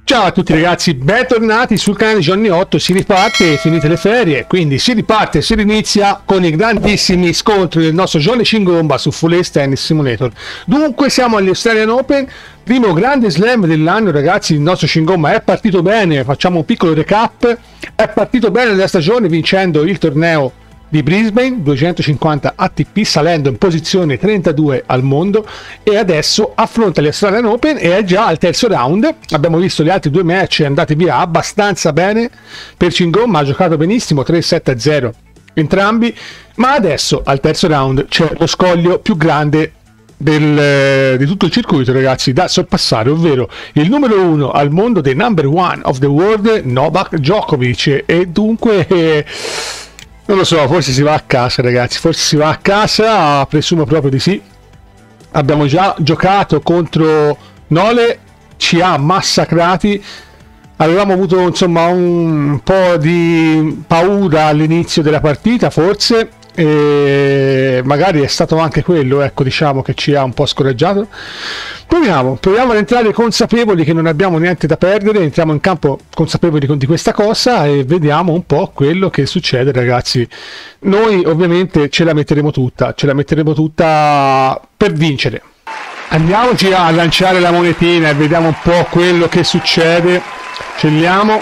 Ciao a tutti ragazzi, bentornati sul canale Johnny8. Si riparte, finite le ferie, quindi si riparte, si rinizia con i grandissimi scontri del nostro Johnny Cingomba su Full Ace Tennis Simulator. Dunque siamo agli Australian Open, primo grande slam dell'anno ragazzi. Il nostro Cingomba è partito bene, facciamo un piccolo recap. È partito bene nella stagione vincendo il torneo di Brisbane 250 ATP, salendo in posizione 32 al mondo, e adesso affronta gli Australian Open e è già al terzo round. Abbiamo visto gli altri due match andati via abbastanza bene per Cingomba, ha giocato benissimo, 3-7-0 entrambi, ma adesso al terzo round c'è lo scoglio più grande di tutto il circuito ragazzi da sorpassare, ovvero il numero 1 al mondo, the number one of the world, Novak Djokovic. E dunque non lo so, forse si va a casa ragazzi, forse si va a casa, presumo proprio di sì. Abbiamo già giocato contro Nole, ci ha massacrati, avevamo avuto insomma un po' di paura all'inizio della partita forse, e magari è stato anche quello, ecco, diciamo, che ci ha un po' scoraggiato. Proviamo ad entrare consapevoli che non abbiamo niente da perdere, entriamo in campo consapevoli di questa cosa e vediamo un po' quello che succede ragazzi. Noi ovviamente ce la metteremo tutta per vincere. Andiamoci a lanciare la monetina e vediamo un po' quello che succede. Scegliamo.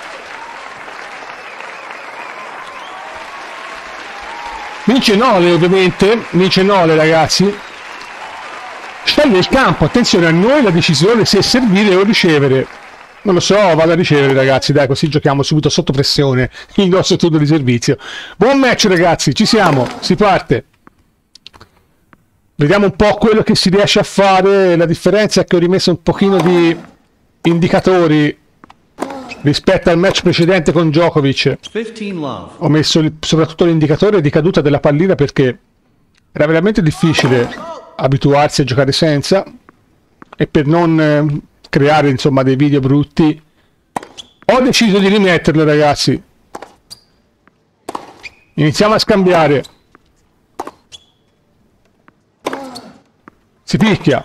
Vince Nole ovviamente, vince Nole ragazzi. Sceglie il campo, attenzione, a noi la decisione se servire o ricevere. Non lo so, vado a ricevere ragazzi, dai, così giochiamo subito sotto pressione il nostro turno di servizio. Buon match ragazzi, ci siamo, si parte. Vediamo un po' quello che si riesce a fare. La differenza è che ho rimesso un pochino di indicatori rispetto al match precedente con Djokovic. Ho messo soprattutto l'indicatore di caduta della pallina perché era veramente difficile abituarsi a giocare senza, e per non creare insomma dei video brutti ho deciso di rimetterlo ragazzi. Iniziamo a scambiare. Si picchia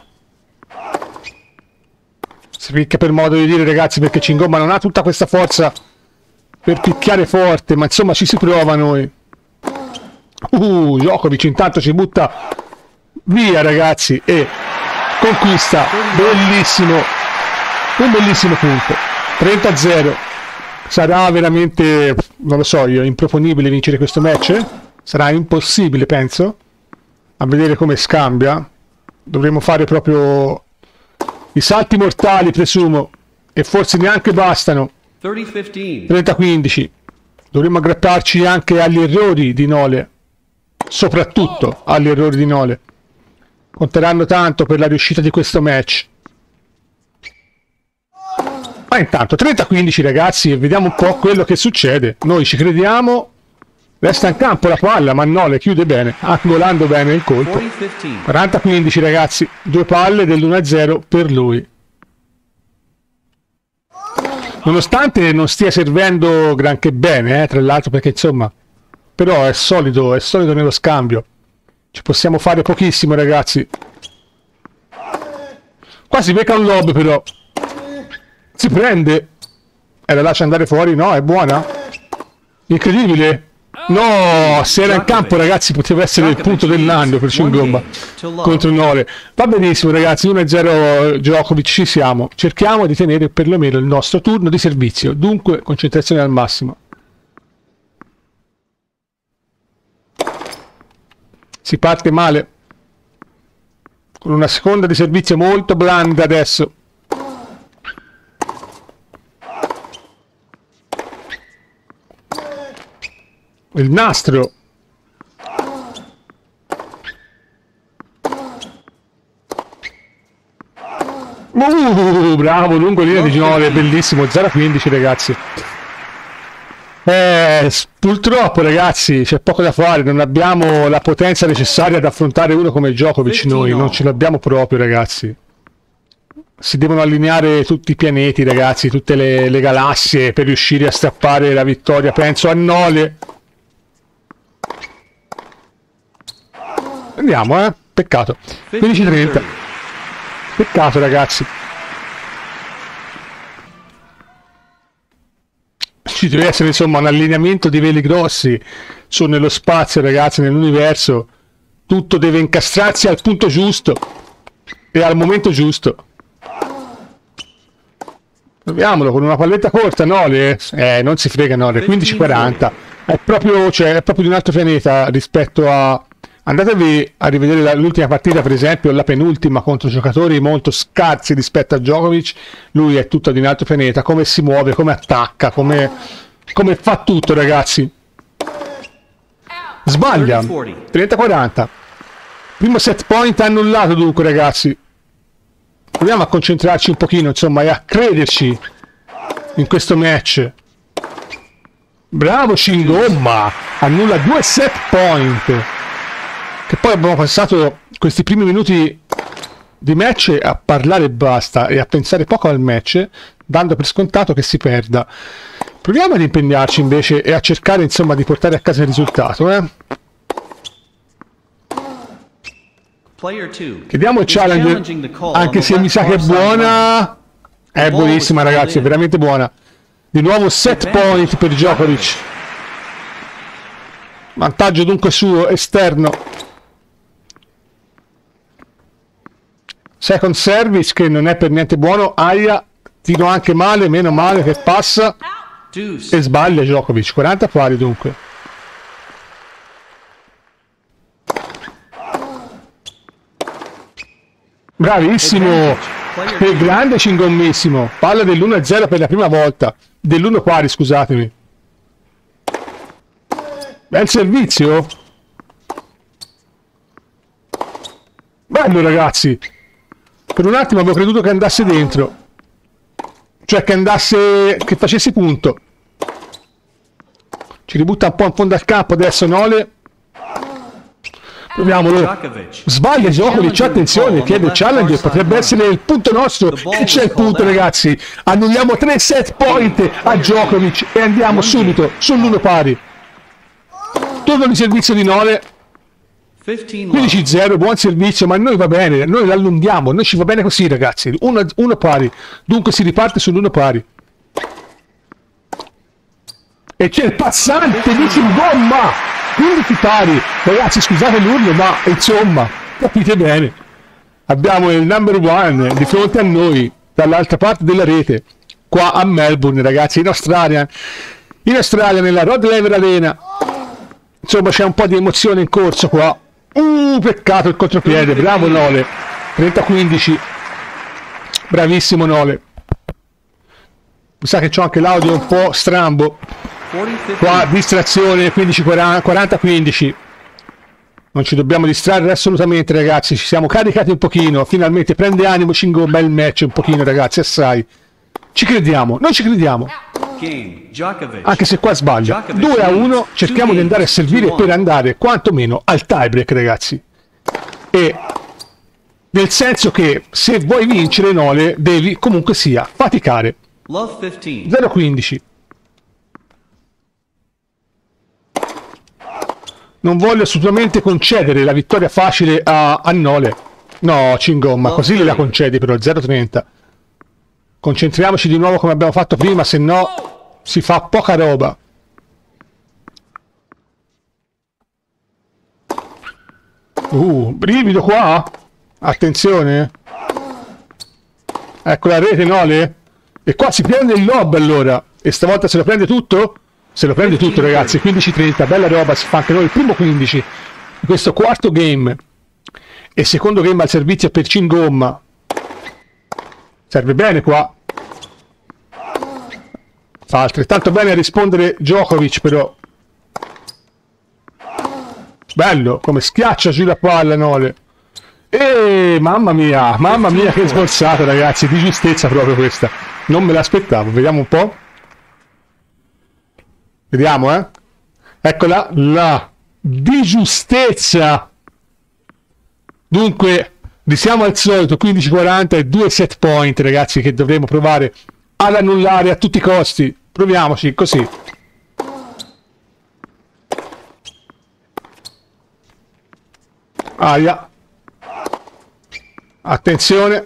per modo di dire ragazzi, perché Cingomba non ha tutta questa forza per picchiare forte, ma insomma ci si prova noi. Djokovic intanto ci butta via ragazzi e conquista, bellissimo, un bellissimo punto. 30-0. Sarà veramente, non lo so io, improponibile vincere questo match? Sarà impossibile penso, a vedere come scambia. Dovremmo fare proprio i salti mortali presumo, e forse neanche bastano. 30-15. Dovremmo aggrapparci anche agli errori di Nole, soprattutto agli errori di Nole. Conteranno tanto per la riuscita di questo match. Ma intanto 30-15 ragazzi, e vediamo un po' quello che succede. Noi ci crediamo. Resta in campo la palla, ma Nole chiude bene, angolando bene il colpo. 40-15 ragazzi, due palle dell'1-0 per lui. Nonostante non stia servendo granché bene, tra l'altro, perché insomma, però è solido nello scambio. Ci possiamo fare pochissimo ragazzi. Qua si becca un lob però. Si prende. E la lascia andare fuori, no? È buona? Incredibile. No, se era in campo ragazzi poteva essere il punto dell'anno per Cingomba contro Nole. Va benissimo ragazzi, 1-0 Djokovic, ci siamo. Cerchiamo di tenere perlomeno il nostro turno di servizio, dunque concentrazione al massimo. Si parte male con una seconda di servizio molto blanda adesso. Il nastro. Bravo, lungo linea di Nole, bellissimo, 0-15 ragazzi. Purtroppo ragazzi c'è poco da fare, non abbiamo la potenza necessaria ad affrontare uno come Djokovic, noi non ce l'abbiamo proprio ragazzi. Si devono allineare tutti i pianeti ragazzi, tutte le galassie per riuscire a strappare la vittoria, penso a Nole. Andiamo, peccato. 15-30. Peccato ragazzi. ci deve essere insomma un allineamento di veli grossi su nello spazio, ragazzi, nell'universo. Tutto deve incastrarsi al punto giusto e al momento giusto. Proviamolo con una palletta corta, Nole. Non si frega, Nole. 15-40. È proprio, cioè, è proprio di un altro pianeta rispetto a... Andatevi a rivedere l'ultima partita, per esempio, la penultima, contro giocatori molto scarsi rispetto a Djokovic. Lui è tutto di un altro pianeta. Come si muove, come attacca, come fa tutto, ragazzi. Sbaglia. 30-40. Primo set point annullato, dunque, ragazzi. Proviamo a concentrarci un pochino, insomma, e a crederci in questo match. Bravo Cingomba, annulla 2 set point. Che poi abbiamo passato questi primi minuti di match a parlare e basta, e a pensare poco al match, dando per scontato che si perda. Proviamo ad impegnarci invece e a cercare, insomma, di portare a casa il risultato, Chiediamo il challenge, anche se mi sa che è buona. È buonissima, ragazzi, è veramente buona. Di nuovo set point per Djokovic. Vantaggio dunque suo, esterno. Second service che non è per niente buono. Aia, tiro anche male, meno male che passa. E sbaglia Djokovic, 40 pari dunque. Bravissimo, che grande Cingommissimo. Palla dell'1-0 per la prima volta. Dell'1 pari, scusatemi. Bel servizio. Bello, ragazzi. Per un attimo avevo creduto che andasse dentro. Cioè che andasse, che facesse punto. Ci ributta un po' in fondo al campo adesso Nole. Proviamolo. Sbaglia Djokovic, attenzione, chiede il challenger, potrebbe essere il punto nostro. E c'è il punto, ragazzi. Annulliamo 3 set point a Djokovic e andiamo subito sull'1 pari. Turno di servizio di Nole. 15-0, buon servizio, ma a noi va bene, noi l'allunghiamo, noi ci va bene così, ragazzi. 1 pari, dunque si riparte sull'1 pari. E c'è il passante di Cingomba. 15 pari, ragazzi, scusate l'urlo, ma insomma, capite bene. Abbiamo il number one di fronte a noi, dall'altra parte della rete, qua a Melbourne, ragazzi, in Australia, nella Rod Laver Arena. Insomma, c'è un po' di emozione in corso qua. Peccato il contropiede, bravo Nole. 30-15, bravissimo Nole. Mi sa che c'ho anche l'audio un po' strambo. Qua distrazione, 40-15. Non ci dobbiamo distrarre assolutamente, ragazzi. Ci siamo caricati un pochino. Finalmente prende animo Cingomba, bel match un pochino, ragazzi, assai. Ci crediamo, noi ci crediamo. Anche se qua sbaglia. 2-1, cerchiamo di andare a servire per andare quantomeno al tiebreak, ragazzi. E nel senso che se vuoi vincere, Nole, devi comunque sia faticare. 0-15. Non voglio assolutamente concedere la vittoria facile a Nole. No, Cingomba, così gliela concedi però, 0-30. Concentriamoci di nuovo come abbiamo fatto prima, se no si fa poca roba. Brivido qua. Attenzione. Ecco la rete, Nole. E qua si prende il lob allora. E stavolta se lo prende tutto? Se lo prende tutto, ragazzi. 15-30, bella roba, si fa anche noi il primo 15 in questo quarto game. E secondo game al servizio per Cingomba. Serve bene qua. Fa altrettanto bene a rispondere Djokovic, però. Bello, come schiaccia giù la palla, Nole. E mamma mia che sborsata, ragazzi, di giustezza proprio questa. Non me l'aspettavo, vediamo un po'. Vediamo, Eccola, la di giustezza. Dunque, risiamo al solito, 15-40 e 2 set point, ragazzi, che dovremo provare ad annullare a tutti i costi. Proviamoci, così. Aia. Attenzione.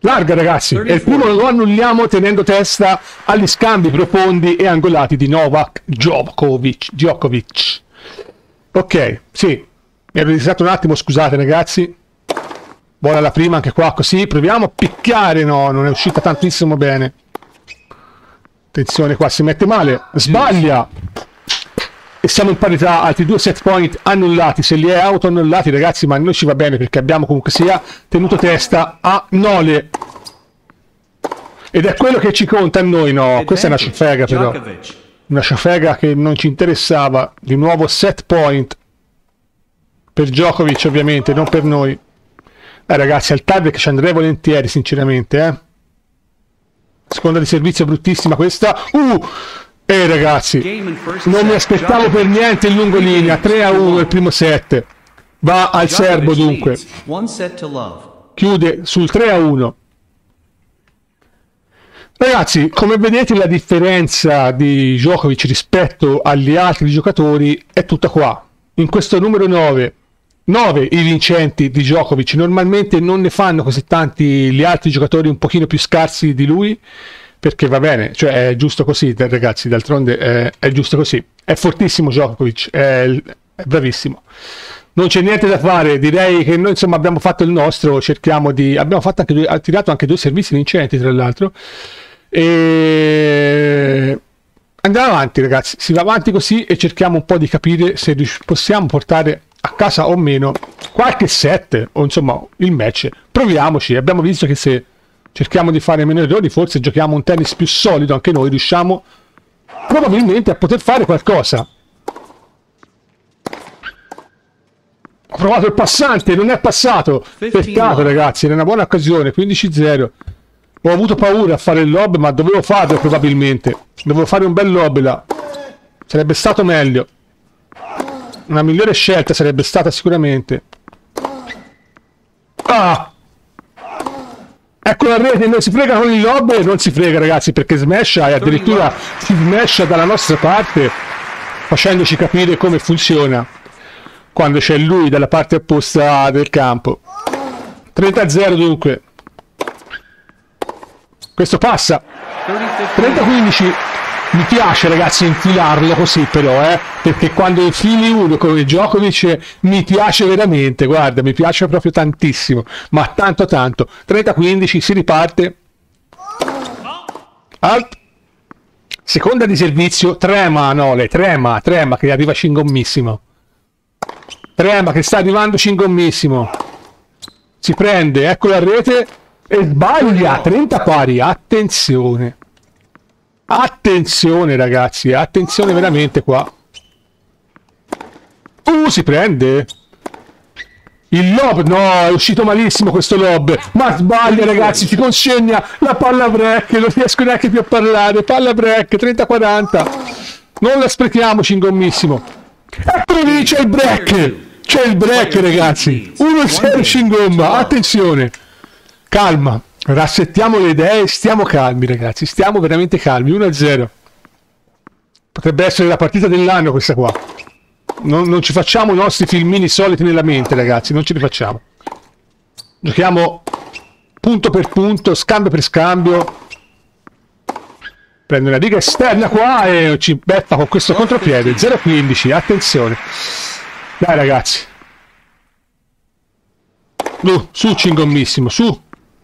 Larga ragazzi, e il primo lo annulliamo tenendo testa agli scambi profondi e angolati di Novak Djokovic. Ok, sì, mi ero distratto un attimo, scusate ragazzi. Buona la prima anche qua, così proviamo a picchiare. No, non è uscita tantissimo bene. Attenzione, qua si mette male, sbaglia e siamo in parità. Altri 2 set point annullati, se li è auto annullati ragazzi, ma a noi ci va bene perché abbiamo comunque sia tenuto testa a Nole ed è quello che ci conta a noi. No, questa è una ciofega, però una ciofega che non ci interessava. Di nuovo set point per Djokovic, ovviamente non per noi. Ragazzi, al tiebreak ci andrei volentieri sinceramente, seconda di servizio bruttissima questa. Ragazzi, non mi aspettavo per niente il lungolinea. 3-1 il primo set, va al serbo dunque, chiude sul 3-1. Ragazzi, come vedete la differenza di Djokovic rispetto agli altri giocatori è tutta qua, in questo numero 9 i vincenti di Djokovic. Normalmente non ne fanno così tanti gli altri giocatori un pochino più scarsi di lui, perché va bene, cioè è giusto così ragazzi, d'altronde è giusto così. È fortissimo Djokovic, è bravissimo, non c'è niente da fare. Direi che noi insomma abbiamo fatto il nostro, abbiamo fatto anche tirato anche 2 servizi vincenti tra l'altro, e andiamo avanti ragazzi, si va avanti così e cerchiamo un po' di capire se possiamo portare a casa o meno qualche set o insomma il match. Proviamoci, abbiamo visto che se cerchiamo di fare meno errori, forse giochiamo un tennis più solido, anche noi riusciamo probabilmente a poter fare qualcosa. Ho provato il passante, non è passato, peccato ragazzi, era una buona occasione. 15-0, ho avuto paura a fare il lob, ma dovevo farlo probabilmente, dovevo fare un bel lob là, sarebbe stato meglio, una migliore scelta sarebbe stata sicuramente. Ecco la rete, non si frega con il lob, non si frega ragazzi, perché smasha e addirittura si smasha dalla nostra parte, facendoci capire come funziona quando c'è lui dalla parte opposta del campo. 30-0 dunque, questo passa. 30-15. Mi piace ragazzi infilarlo così però, perché quando infili uno come Djokovic mi piace veramente, guarda, mi piace proprio tantissimo, ma tanto tanto. 30-15, si riparte. Seconda di servizio, trema Nole, trema che arriva cingommissimo. Trema che sta arrivando cingommissimo. Si prende, ecco la rete e sbaglia. 30 pari, attenzione. Attenzione ragazzi, attenzione veramente qua. Si prende il lob, no, è uscito malissimo questo lob, ma sbaglia ragazzi, ci consegna la palla break, non riesco neanche più a parlare. Palla break, 30-40, non la sprechiamo cingommissimo. Eccolo lì, c'è il break ragazzi, 1-0 cingomba. Attenzione, calma, rassettiamo le idee, stiamo calmi ragazzi, stiamo veramente calmi. 1-0, potrebbe essere la partita dell'anno questa qua. Non ci facciamo i nostri filmini soliti nella mente ragazzi, non ce li facciamo, giochiamo punto per punto, scambio per scambio. Prende una riga esterna qua e ci beffa con questo contropiede. 0-15, attenzione, dai ragazzi, su cingommissimo, su.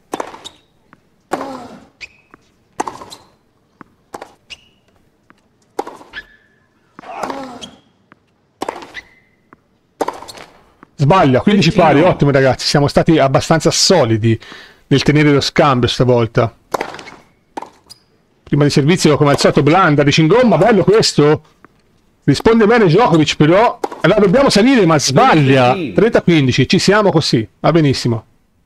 Sbaglia, 15 pari, ottimo ragazzi, siamo stati abbastanza solidi nel tenere lo scambio stavolta. Prima di servizio come al solito blanda di cingomma, bello questo. Risponde bene Djokovic però, allora dobbiamo salire ma sbaglia. 30-15, ci siamo così, va benissimo.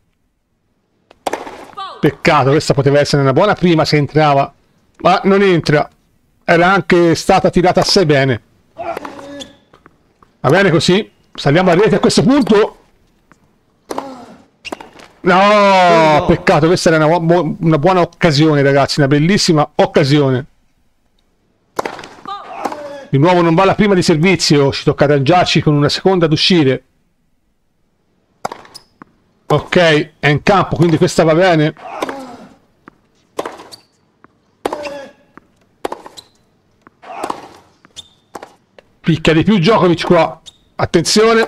Peccato, questa poteva essere una buona prima se entrava, ma non entra. Era anche stata tirata assai bene. Va bene così. Saliamo a rete a questo punto. No, peccato, questa era una buona occasione ragazzi, una bellissima occasione. Di nuovo non va la prima di servizio, ci tocca arrangiarci con una seconda ad uscire. Ok, è in campo, quindi questa va bene. Picchia di più Djokovic qua. Attenzione.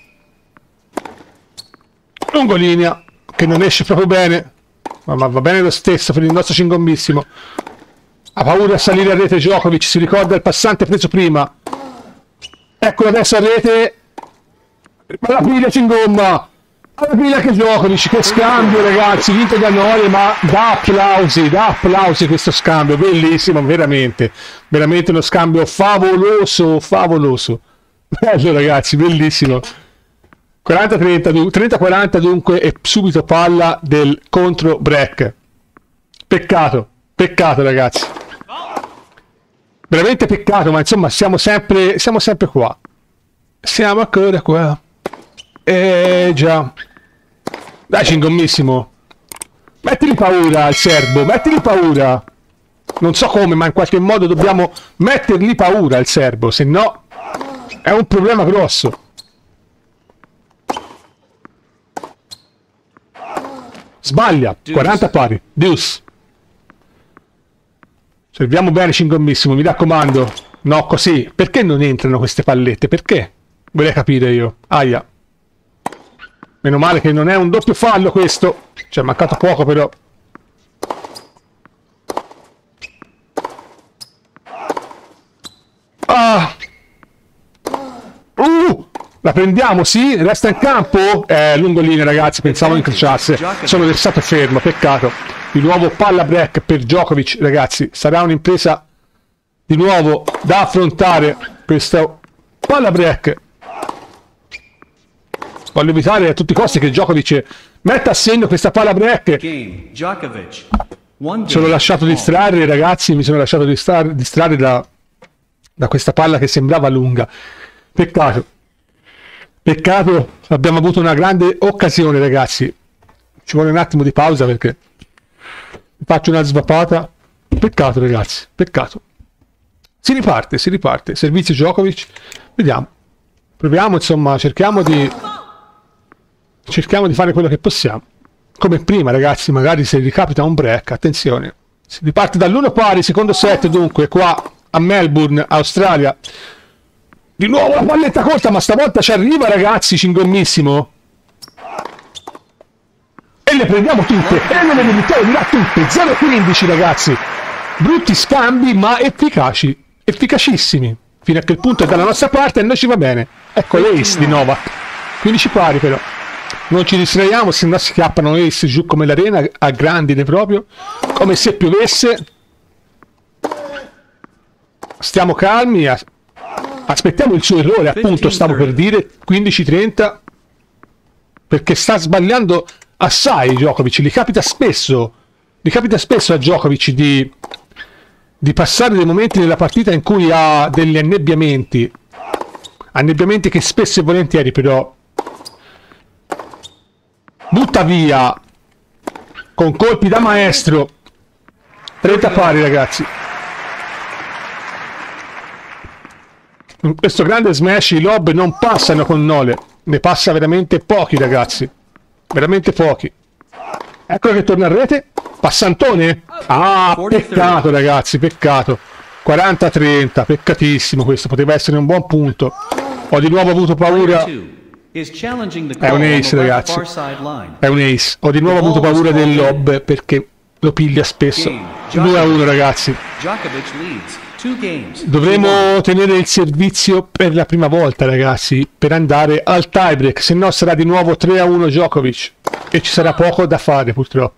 Lungolinea, che non esce proprio bene. Ma va bene lo stesso per il nostro cingombissimo. Ha paura a salire a rete Djokovic, si ricorda il passante preso prima. Eccolo adesso a rete. Ma la piglia Cingomba. La piglia che Djokovic, che scambio ragazzi, vinto da Nole, ma da applausi questo scambio, bellissimo, veramente. Veramente uno scambio favoloso, favoloso. Bello ragazzi, bellissimo. 40-30, 30-40 dunque e subito palla del contro break. Peccato ragazzi. Veramente peccato, ma insomma siamo sempre qua. Siamo ancora qua. Già. Dai cingommissimo. Mettili paura al serbo, mettili paura. Non so come, ma in qualche modo dobbiamo mettergli paura al serbo, se no è un problema grosso. Sbaglia, 40 pari, Deuce. Serviamo bene cingommissimo, mi raccomando. No, così. Perché non entrano queste pallette? Perché? Vorrei capire io. Aia. Meno male che non è un doppio fallo questo. Ci è mancato poco però. Ah! La prendiamo, sì? Resta in campo? Lungolinea ragazzi, pensavo incrociasse. Sono restato fermo, peccato. Di nuovo palla break per Djokovic, ragazzi. Sarà un'impresa di nuovo da affrontare questa palla break. Voglio evitare a tutti i costi che Djokovic metta a segno questa palla break. Sono lasciato distrarre, ragazzi, mi sono lasciato distrarre da questa palla che sembrava lunga. Peccato. Peccato, abbiamo avuto una grande occasione, ragazzi. Ci vuole un attimo di pausa perché faccio una svapata. Peccato, ragazzi, peccato. Si riparte. Servizio Djokovic. Vediamo. Proviamo, insomma, cerchiamo di fare quello che possiamo. Come prima, ragazzi, magari se ricapita un break, attenzione. Si riparte dall'1 pari, secondo set, dunque, qua a Melbourne, Australia. Di nuovo la palletta corta, ma stavolta ci arriva, ragazzi, cingommissimo. E le prendiamo tutte, e non le buttiamo di là tutte. 0-15, ragazzi. Brutti scambi, ma efficaci. Efficacissimi. Fino a quel punto è dalla nostra parte e noi ci va bene. Ecco l'ace di Novak. 15 pari, però. Non ci distraiamo, se no schiappano ace giù come l'arena, a grandine proprio. Come se piovesse. Stiamo calmi. Aspettiamo il suo errore, appunto, stavo per dire. 15-30. Perché sta sbagliando assai Djokovic. Gli capita spesso a Djokovic di passare dei momenti nella partita in cui ha degli annebbiamenti. Annebbiamenti che spesso e volentieri però butta via con colpi da maestro. 30 pari, ragazzi. In questo grande smash i lob non passano con Nole. Ne passa veramente pochi, ragazzi. Veramente pochi. Eccolo che torna a rete. Passantone? Ah, peccato, ragazzi, peccato. 40-30, peccatissimo questo. Poteva essere un buon punto. Ho di nuovo avuto paura. È un ace, ragazzi. È un ace. Ho di nuovo avuto paura del lob perché lo piglia spesso. 2-1, ragazzi. Dovremo tenere il servizio per la prima volta, ragazzi, per andare al tiebreak, se no sarà di nuovo 3-1 Djokovic e ci sarà poco da fare, purtroppo.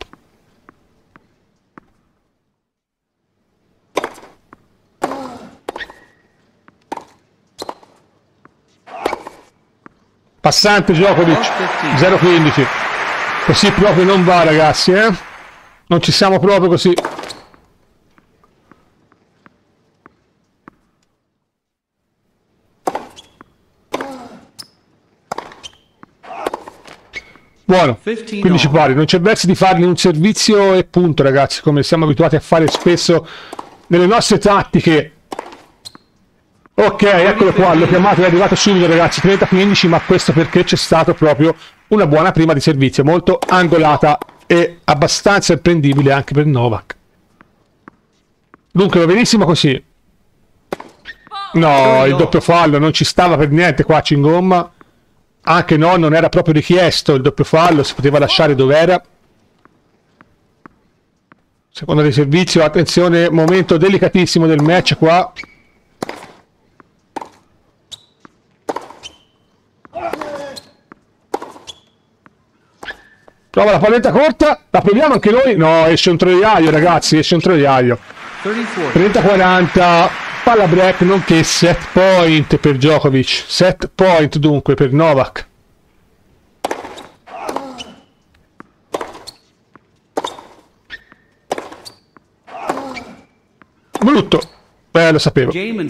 Passante Djokovic, 0-15. Così proprio non va, ragazzi, eh? Non ci siamo proprio così. Buono, 15 pari, non c'è verso di fargli un servizio e punto, ragazzi, come siamo abituati a fare spesso nelle nostre tattiche. Ok, eccolo qua, l'ho chiamato, è arrivato subito, ragazzi, 30-15, ma questo perché c'è stato proprio una buona prima di servizio, molto angolata e abbastanza imprendibile anche per Novak. Dunque va benissimo così. No, il doppio fallo non ci stava per niente qua Cingomma. Anche no, non era proprio richiesto il doppio fallo, si poteva lasciare dov'era. Seconda di servizio, attenzione, momento delicatissimo del match qua. Prova la palletta corta, la proviamo anche noi. No, esce un troiaio ragazzi, esce un troiaio. 30-40, palla break nonché set point per Djokovic. Set point dunque per Novak. Brutto, lo sapevo.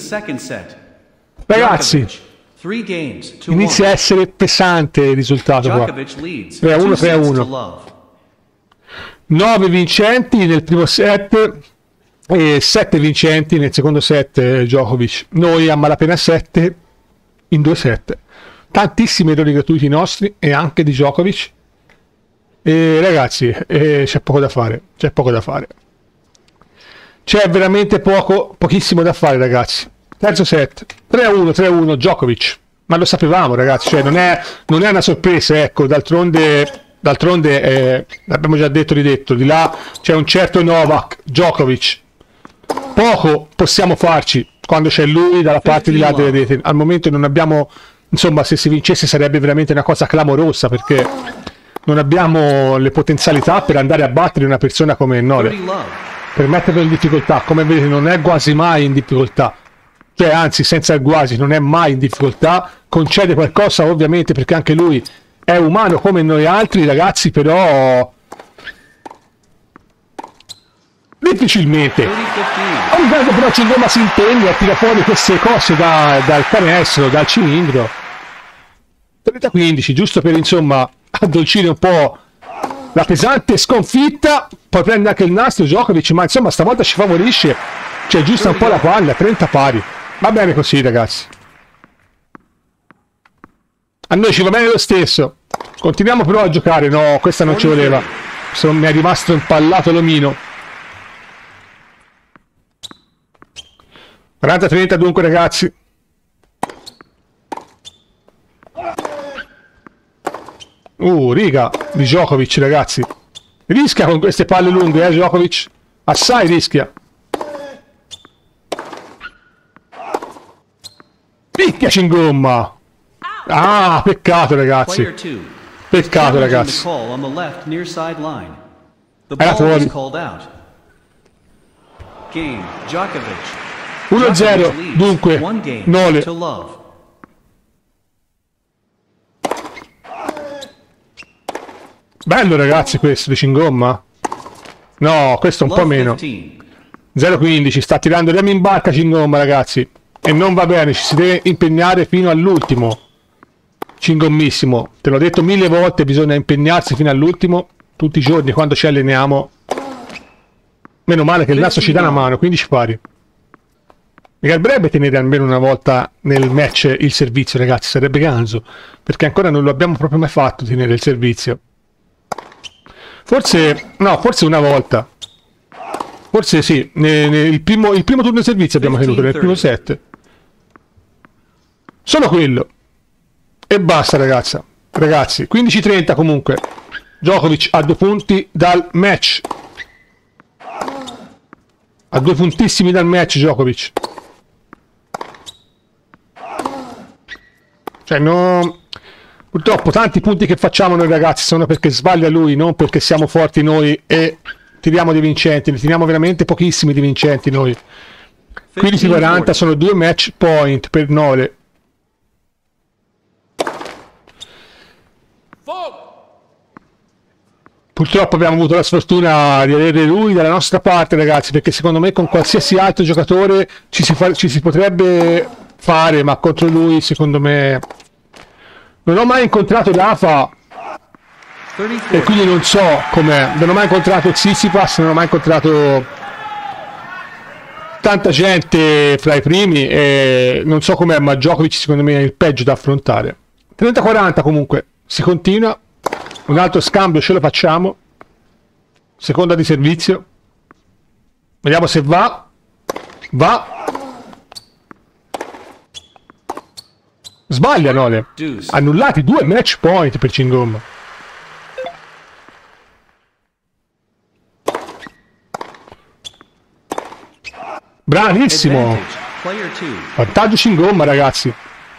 Ragazzi, inizia a essere pesante il risultato qua. 3-1, 3-1. 9 vincenti nel primo set e 7 vincenti nel secondo set Djokovic. Noi a malapena 7 in 2 set. Tantissimi errori gratuiti nostri e anche di Djokovic. E ragazzi, c'è poco da fare. C'è poco da fare. C'è veramente pochissimo da fare ragazzi. Terzo set, 3-1, 3-1 Djokovic. Ma lo sapevamo ragazzi, cioè non è una sorpresa, ecco, d'altronde l'abbiamo già detto ridetto, di là c'è un certo Novak, Djokovic. Poco possiamo farci quando c'è lui dalla parte di là delle reti. Al momento non abbiamo, insomma, se si vincesse sarebbe veramente una cosa clamorosa perché non abbiamo le potenzialità per andare a battere una persona come Novak, per metterlo in difficoltà. Come vedete non è quasi mai in difficoltà, cioè anzi senza il quasi non è mai in difficoltà, concede qualcosa ovviamente perché anche lui è umano come noi altri ragazzi, però difficilmente. Ogni tanto però Cingomma si impegna e tira fuori queste cose dal canestro, dal cilindro. 30-15, giusto per insomma addolcire un po' la pesante sconfitta. Poi prende anche il nastro Djokovic, ma insomma stavolta ci favorisce, cioè giusta un po' la palla. 30 pari, va bene così ragazzi, a noi ci va bene lo stesso. Continuiamo però a giocare. No, questa non ci voleva, mi è rimasto impallato l'omino. 40-30 dunque ragazzi. Riga di Djokovic ragazzi, rischia con queste palle lunghe Djokovic, assai rischia. Picchia Cingomma. Ah, peccato ragazzi, peccato ragazzi, era fuori. 1-0 dunque Nole. Bello ragazzi questo di Cingomma. No, questo un po' meno. 0-15, sta tirando remi in barca Cingomma ragazzi, e non va bene, ci si deve impegnare fino all'ultimo. Cingommissimo, te l'ho detto 1000 volte, bisogna impegnarsi fino all'ultimo tutti i giorni quando ci alleniamo. Meno male che il nastro ci dà una mano. 15 pari. Mi garberebbe tenere almeno una volta nel match il servizio ragazzi, sarebbe ganzo, perché ancora non lo abbiamo proprio mai fatto tenere il servizio. Forse no, forse una volta, forse sì, il primo turno di servizio abbiamo tenuto nel primo set, solo quello e basta ragazzi. 15-30 comunque, Djokovic a 2 punti dal match, a 2 puntissimi dal match Djokovic, cioè no, purtroppo tanti punti che facciamo noi ragazzi sono perché sbaglia lui, non perché siamo forti noi e tiriamo dei vincenti. Ne tiriamo veramente pochissimi di vincenti noi. 15-40 sono 2 match point per Nole. Purtroppo abbiamo avuto la sfortuna di avere lui dalla nostra parte ragazzi, perché secondo me con qualsiasi altro giocatore ci si potrebbe fare, ma contro lui secondo me non ho mai incontrato Rafa e quindi non so com'è, non ho mai incontrato Tsitsipas, non ho mai incontrato tanta gente fra i primi e non so com'è, ma Djokovic secondo me è il peggio da affrontare. 30-40 comunque, si continua, un altro scambio ce lo facciamo, seconda di servizio, vediamo se va. Sbaglia Nole. Annullati 2 match point per Cingomma. Bravissimo. Vantaggio Cingomma, ragazzi.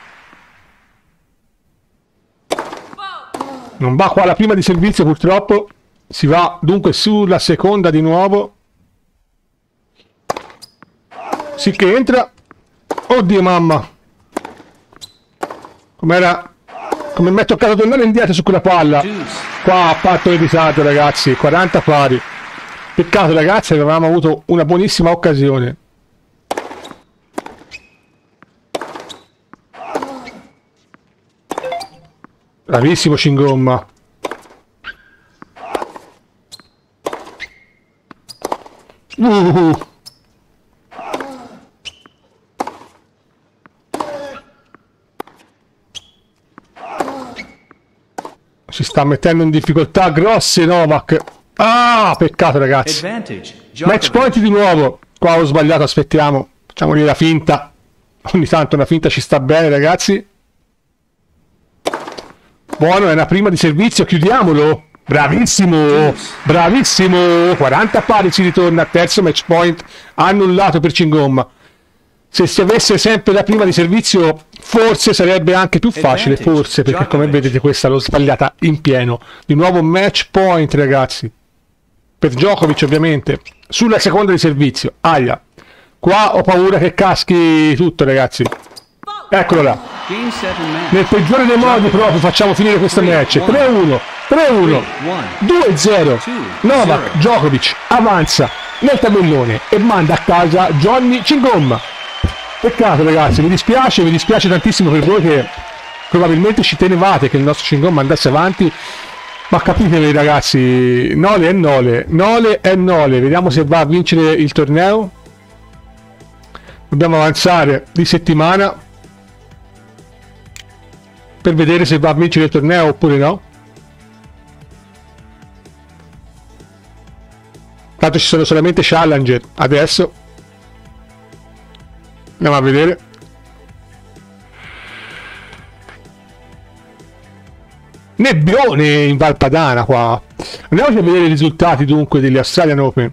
Non va qua la prima di servizio, purtroppo. Si va dunque sulla seconda di nuovo. Sì che entra. Oddio mamma. Com'era? Come mi è toccato tornare indietro su quella palla. Qua ha fatto il ritardo, ragazzi. 40 pari. Peccato, ragazzi, avevamo avuto una buonissima occasione. Bravissimo Cingomma. Si sta mettendo in difficoltà grosse Novak. Ah, peccato, ragazzi. Match point di nuovo. Qua ho sbagliato, aspettiamo. Facciamo lì la finta. Ogni tanto una finta ci sta bene, ragazzi. Buono, è una prima di servizio, chiudiamolo. Bravissimo, bravissimo. 40 pari, si ritorna. Terzo match point annullato per Cingomma. Se si avesse sempre la prima di servizio, forse sarebbe anche più facile, forse, perché come vedete questa l'ho sbagliata in pieno. Di nuovo match point, ragazzi. Per Djokovic, ovviamente. Sulla seconda di servizio. Aia. Qua ho paura che caschi tutto, ragazzi. Eccolo là. Nel peggiore dei modi proprio facciamo finire questo match. 3-1, 3-1, 2-0. Novak Djokovic avanza nel tabellone e manda a casa Johnny Cingomma. Peccato, ragazzi, mi dispiace tantissimo per voi che probabilmente ci tenevate che il nostro Cingomma andasse avanti, ma capitevi, ragazzi, Nole è Nole, Nole è Nole. Vediamo se va a vincere il torneo. Dobbiamo avanzare di settimana per vedere se va a vincere il torneo oppure no. Tanto ci sono solamente challenger adesso. Andiamo a vedere. Nebbione in Valpadana qua. Andiamo a vedere i risultati dunque degli Australian Open.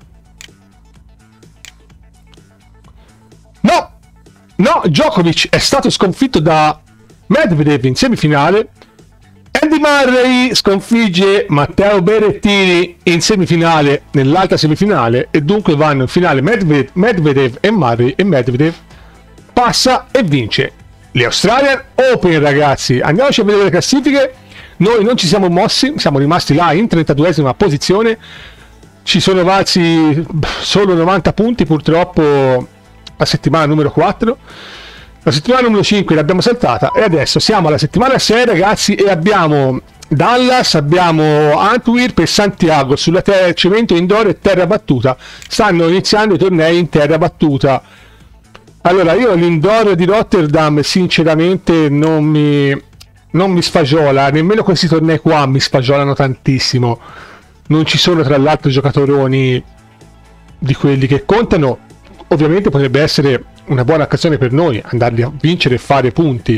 No, Djokovic è stato sconfitto da Medvedev in semifinale. Andy Murray sconfigge Matteo Berrettini in semifinale nell'altra semifinale e dunque vanno in finale Medvedev e Murray, e Medvedev passa e vince le Australian Open, ragazzi. Andiamoci a vedere le classifiche. Noi non ci siamo mossi, siamo rimasti là in 32esima posizione. Ci sono valsi solo 90 punti purtroppo la settimana numero 4. La settimana numero 5 l'abbiamo saltata e adesso siamo alla settimana 6, ragazzi, e abbiamo Dallas, abbiamo Antwerp e Santiago sulla cemento indoor e terra battuta. Stanno iniziando i tornei in terra battuta. Allora, io l'indoor di Rotterdam sinceramente non mi sfagiola, nemmeno questi tornei qua mi sfagiolano tantissimo. Non ci sono tra l'altro giocatoroni di quelli che contano. Ovviamente potrebbe essere una buona occasione per noi andarli a vincere e fare punti.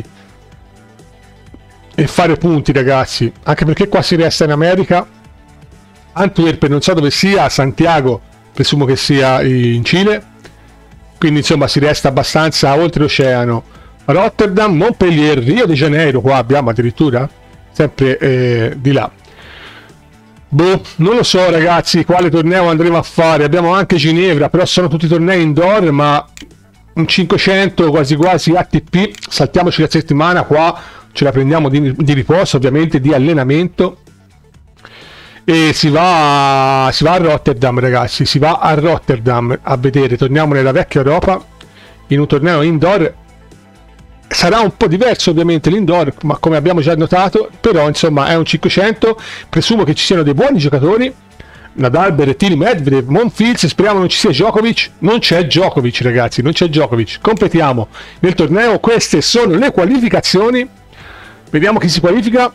E fare punti, ragazzi, anche perché qua si resta in America. Antwerp non so dove sia, Santiago presumo che sia in Cile. Quindi insomma si resta abbastanza oltreoceano. Rotterdam, Montpellier, Rio de Janeiro, qua abbiamo addirittura sempre di là. Boh, non lo so, ragazzi quale torneo andremo a fare. Abbiamo anche Ginevra, però sono tutti tornei indoor, ma un 500 quasi quasi ATP. Saltiamoci la settimana, qua ce la prendiamo di riposo, ovviamente di allenamento. E si va a Rotterdam, ragazzi, si va a Rotterdam a vedere. Torniamo nella vecchia Europa in un torneo indoor. Sarà un po' diverso ovviamente l'indoor, ma come abbiamo già notato, però insomma è un 500. Presumo che ci siano dei buoni giocatori: Nadal, Berrettini, Medvedev, Monfils. Speriamo non ci sia Djokovic. Non c'è Djokovic, ragazzi, non c'è Djokovic. Completiamo nel torneo. Queste sono le qualificazioni. Vediamo chi si qualifica.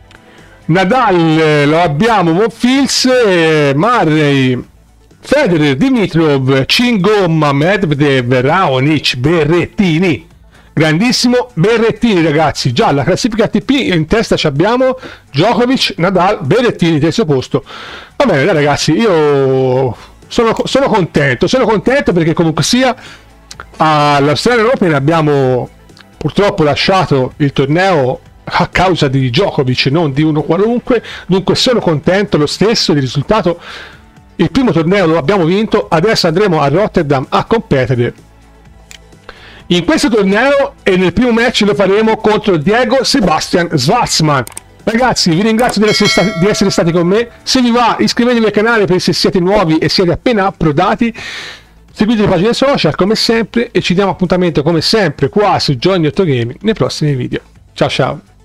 Nadal lo abbiamo, Monfils, Murray, Federer, Dimitrov, Cingomma, Medvedev, Raonic, Berrettini. grandissimo Berrettini, ragazzi. Già la classifica ATP in testa ci abbiamo Djokovic, Nadal, Berrettini terzo posto. Va bene, dai, ragazzi, io sono contento perché comunque sia all'Australian Open abbiamo purtroppo lasciato il torneo a causa di Djokovic, non di uno qualunque. Dunque sono contento lo stesso del risultato. Il primo torneo lo abbiamo vinto, adesso andremo a Rotterdam a competere in questo torneo e nel primo match lo faremo contro Diego Sebastian Schwartzman. Ragazzi, vi ringrazio di essere stati con me. Se vi va, iscrivetevi al canale per se siete nuovi e siete appena approdati. Seguite le pagine social come sempre e ci diamo appuntamento come sempre qua su Johnny 8 Gaming nei prossimi video. Ciao ciao!